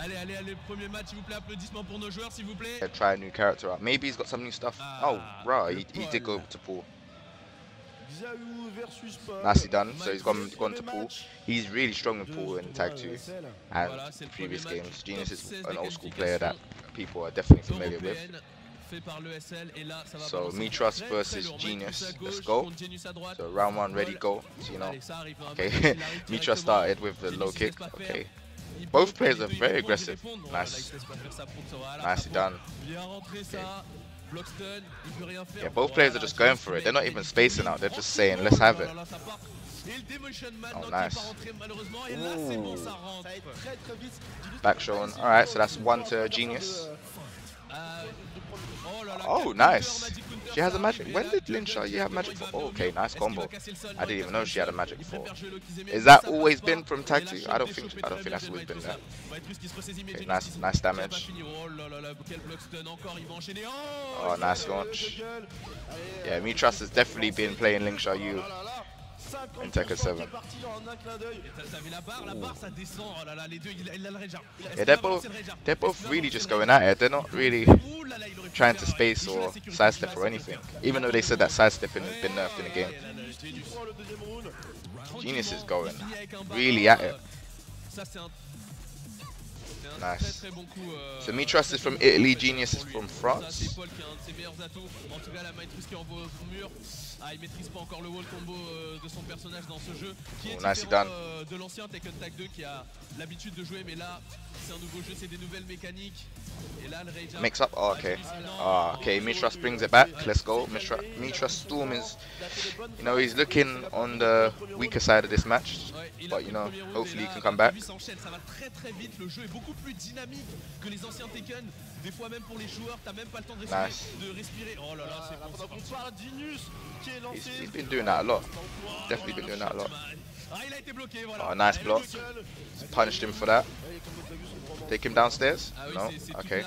allez, premier match, s'il vous plaît, applaudissements pour nos joueurs, s'il vous plaît. Try a new character out. Maybe he's got some new stuff. Oh, right, he did go to Paul. Nicely done. So he's gone to Paul. He's really strong with Paul in Tag 2 and previous games. Genius is an old school player that people are definitely familiar with. So Mitras versus Genius. Let's go. So round 1, ready, go. So, you know. Okay. Mitras started with the low kick. Okay. Both players are very aggressive. Nice. Nicely done. Okay. Yeah, both players are just going for it. They're not even spacing out. They're just saying, let's have it. Oh, nice. Ooh. Back showing. Alright, so that's 1 to Genius. Oh, nice. She has a magic. When did Lin Sha Yu have magic for? Oh, okay, nice combo. I didn't even know she had a magic for. Is that always been from Tag 2? I don't think that's always been there. Okay, nice damage. Oh, nice launch. Yeah, Mitras has definitely been playing Lin Sha Yu in Tekken 7. Yeah, they're both really just going at it. They're not really trying to space or sidestep or anything. Even though they said that sidestepping has been nerfed in the game. Genius is going really at it. Nice. So Mitras is from Italy, Genius is from France. Ah, il maîtrise pas encore le wall combo de son personnage dans ce jeu, qui est différent de l'ancien Tekken Tag 2 qui a l'habitude de jouer, mais là c'est un nouveau jeu, c'est des nouvelles mécaniques. Et là le rage mix up. Oh, okay. Okay. Mitras brings it back. Let's go. Mitras Storm is, you know, he's looking on the weaker side of this match, but you know, hopefully he can come back. Ça va très très vite. Le jeu est beaucoup plus dynamique que les anciens Tekken. Des fois même pour les joueurs, t'as même pas le temps de respirer. Oh là là, c'est bon. He's been doing that a lot. Definitely been doing that a lot. Il a été bloqué, voilà. Oh, nice block. Punished him for that. Take him downstairs? No? Okay.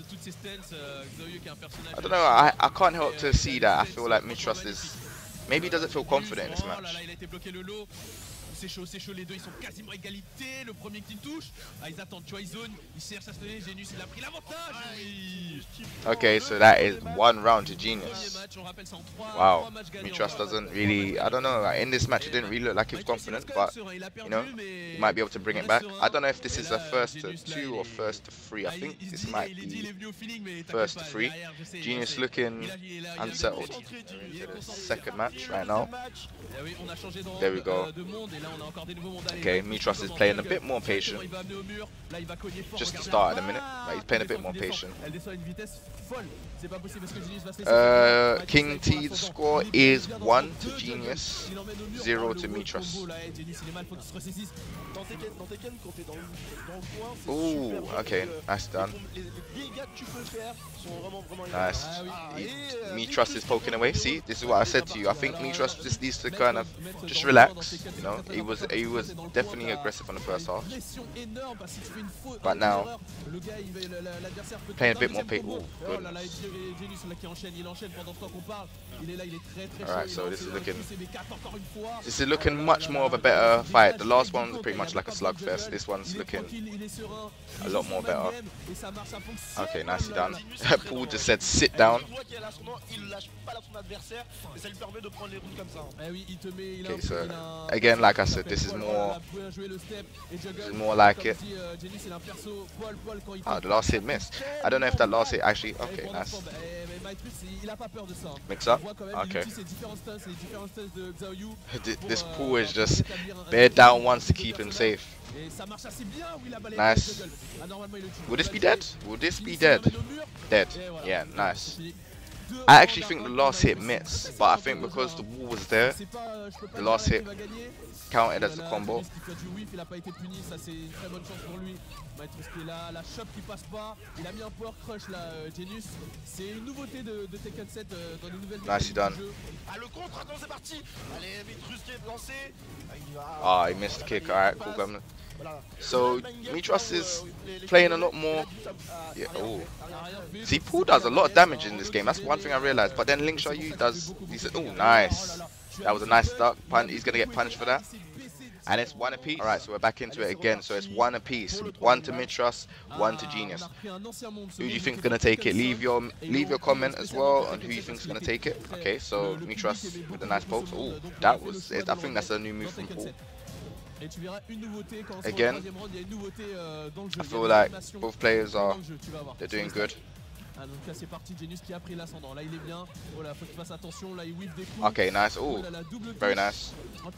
I don't know, I can't help to see that. I feel like Mitras is... Maybe he doesn't feel confident in this match. C'est chaud, les deux ils sont quasiment égalité. Le premier qui touche, ah, ils attendent, tu vois, ils zonent, ils cherchent à se donner. Genius il a pris l'avantage. Okay, so that is 1 round to Genius. Wow, Mitras doesn't really, I don't know, in this match it didn't really look like he was confident, but you know, he might be able to bring it back. I don't know if this is a first to 2 or first to 3. I think this might be first to 3. Genius looking unsettled. Second match right now. There we go. Okay, Mitras is playing a bit more patient. Just to start at a minute, but he's playing a bit more patient. King T's score is 1 to Genius, 0 to Mitras. Ooh, okay, nice done. Nice. Mitras is poking away. See, this is what I said to you. I think Mitras just needs to kind of just relax. You know, he was definitely aggressive on the first half, but now playing a bit more patient. Alright, so this is looking much more of a better fight. The last one was pretty much like a slugfest. This one's looking a lot more better. Okay, nicely done. Paul just said sit down. Okay, so again, like I said, this is more like it. Oh, the last hit missed. I don't know if that last hit actually. Okay, nice. Mix up. Okay. This Paul is just bare down once to keep him safe. Nice. Will this be dead? Will this be dead? Dead. Yeah, nice. I actually think the last hit missed, but I think because the wall was there, the last hit counted as a combo. Nicely done. Ah, he missed the kick. Alright, cool, Governor. So Mitras is playing a lot more. Yeah, oh. See, Paul does a lot of damage in this game. That's one thing I realized. But then Lin Sha Yu does. He said, "Oh, nice. That was a nice duck. He's gonna get punished for that." And it's one apiece. Alright, so we're back into it again. So it's one apiece. One to Mitras, one to Genius. Who do you think is gonna take it? Leave your comment as well on who you think is gonna take it. Okay, so Mitras with a nice pulse. Oh, that was it. I think that's a new move from Paul. Again, I feel like both players they're doing good. Okay, nice. Oh, very nice.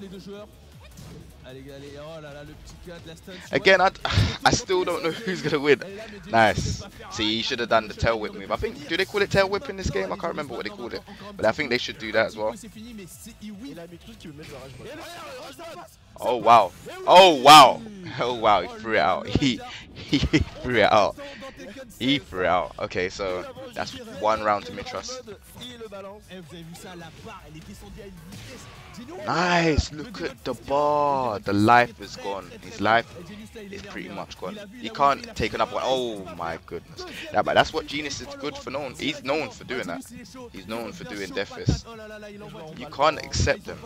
Again, I still don't know who's gonna win. Nice. See, he should have done the tail whip move. I think, do they call it tail whip in this game? I can't remember what they called it, but I think they should do that as well. Oh wow! Oh wow! Oh wow! He threw it out. He threw it out. He threw it out. Okay, so that's one round to Mitras. Nice, look at the bar. The life is gone. His life is pretty much gone. He can't take another one. Oh my goodness. Yeah, but that's what Genius is good for known. He's known for doing that. He's known for doing death fist. You can't accept them.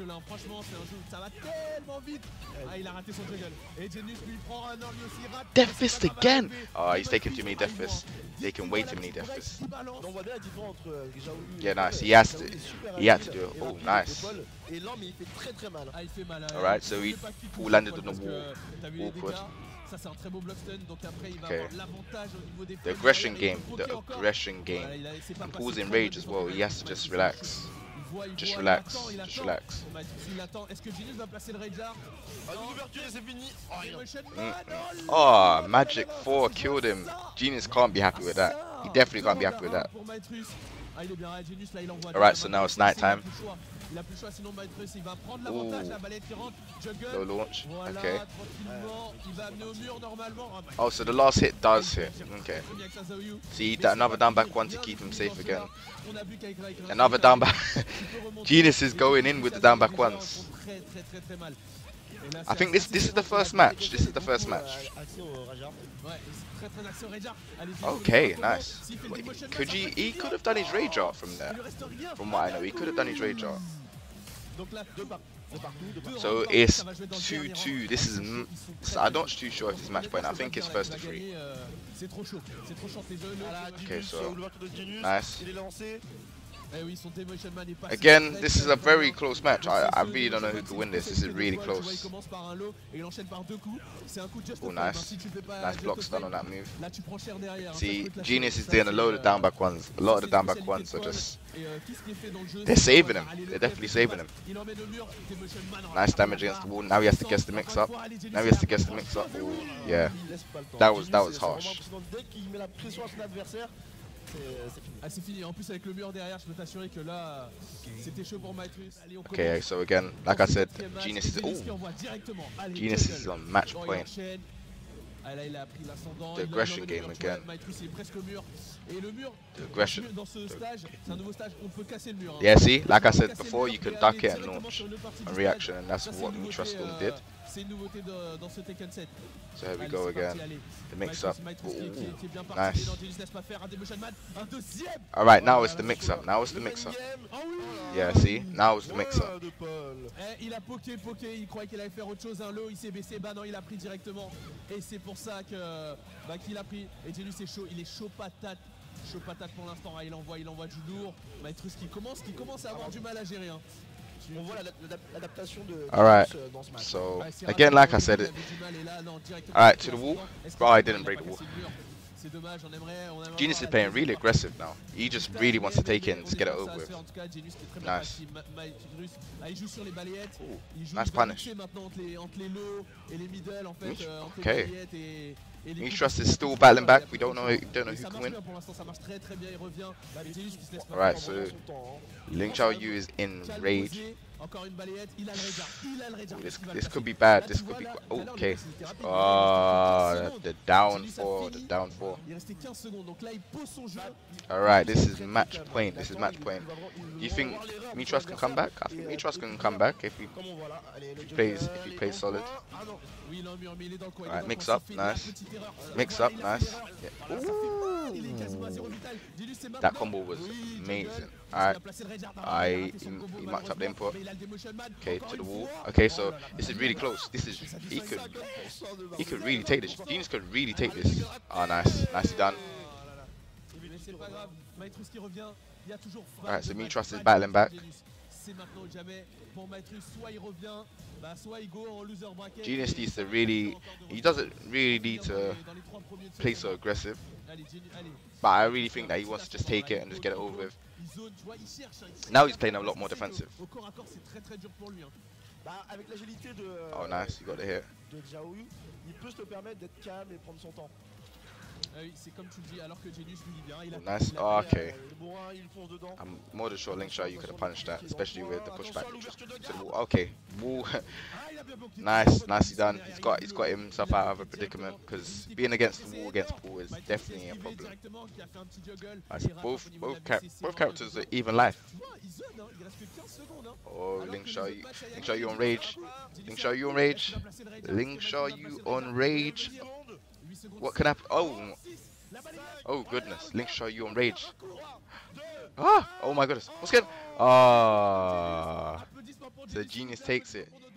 Death fist again. Oh, he's taking too many death fists. They can way too many death fists. Yeah, nice. He had to do it. Oh, nice. Alright, so he landed on the wall. Awkward. Okay. The aggression game. The aggression game. And Paul's in rage as well. He has to just relax. Just relax. Just relax. Oh, Magic 4 killed him. Genius can't be happy with that. He definitely can't be happy with that. Alright, so now it's night time. Ooh. Low launch. Okay. Oh, so the last hit does hit. Okay. See, another down back one to keep him safe again. Another down back. Genius is going in with the down back ones. I think this is the first match. This is the first match. Okay, nice. He could have done his rage art from there. From what I know, he could have done his rage art. So it's 2-2. This is. I'm not too sure if this is match point. I think it's first to 3. Okay, so nice. Again, this is a very close match. I really don't know who can win this. This is really close. Oh, nice. Nice block stun on that move. See, Genius is doing a load of down back ones. A lot of the down back ones are just... They're saving him. They're definitely saving him. Nice damage against the wall. Now he has to guess the mix up. Now he has to guess the mix up. Ooh, yeah. That was harsh. Okay, so again, like I said, Genius is on match point. The aggression game again. The aggression. Yeah, see, like I said before, you can duck it and launch a reaction, and that's what Mitras did. So here we go again. The mix up. Ooh, nice. Alright, now it's the mix up. Now it's the mix up. Yeah, see? Now it's the mix up. Il a poké, il croyait qu'il allait faire autre chose, un low, il s'est baissé, bah non, il a pris directement. Et c'est pour ça qu'il a pris. Et Genius est chaud, il est chaud patate. Chaud patate pour l'instant, il envoie du lourd. Maetrus qui commence à avoir du mal à gérer. Hein. Alright, so again, like I said, alright, to the wall. Oh, I didn't break the wall. Genius is playing really aggressive now. He just really wants to take it and just get it over with. Nice. Ooh, nice punish. Okay. Mitras is still battling back. We don't know who can win. Alright, so Ling Xiaoyu is in rage. This could be bad. This could be okay. The down four. Alright, this is match point. This is match point. Do you think Mitras can come back? I think Mitras can come back if he plays solid. Alright, mix up, nice. Mix up, nice. Yeah. Ooh. That combo was amazing. Alright. He matched up the input. Okay, to the wall. Okay, so this is really close. This is he could really take this. Genius could really take this. Oh, nice. Nicely done. Alright, so Mitrust is battling back. Genius needs to really, he doesn't really need to play so aggressive, but I really think that he wants to just take it and just get it over with. Now he's playing a lot more defensive. Oh nice, you got the hit. Nice. Oh, okay. I'm more than sure Linkshot you could have punched that, especially with the pushback. Okay. Woo. Nice, nicely done. He's got himself out of a predicament because being against the wall against Paul is definitely a problem. Both characters are even life. Oh, Linkshot you on rage. Linkshot you on rage. Linkshot you on rage. What can happen? Oh goodness, Linkshot you on rage. Ah, oh my goodness. What's good? Ah, so Genius takes it.